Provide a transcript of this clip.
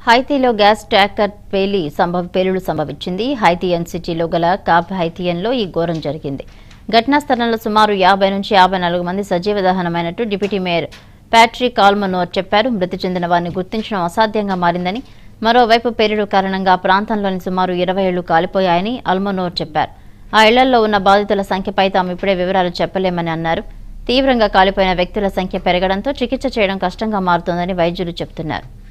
హైతీలో gas tanker పేలుడు సంభవించింది. Haitian సిటీలో గల కాప్ హైతియన్లో ఈ ఘోరం జరిగింది. ఘటనా స్థలంలో సుమారు 50 నుంచి 54 మంది సజీవ దహనమైనట్టు డిప్యూటీ మేయర్ ప్యాట్రిక్ ఆల్మనోర్ చెప్పారు. మృతి చెందిన వారిని గుర్తించడం అసాధ్యంగా మారిందని, మరోవైపు పేలుడు కారణంగా ప్రాంతంలోని సుమారు 20 ఇళ్లు కాలిపోయాయని ఆల్మనోర్ చెప్పారు. ఆ ఇళ్లలో ఉన్న బాధితుల సంఖ్యపై తాము ఇప్పుడే వివరాలు చెప్పలేమని అన్నారు. తీవ్రంగా కాలిపోయిన వ్యక్తుల సంఖ్య పెరగడంతో చికిత్స చేయడం కష్టంగా మారుతోందని వైద్యులు చెబుతున్నారు.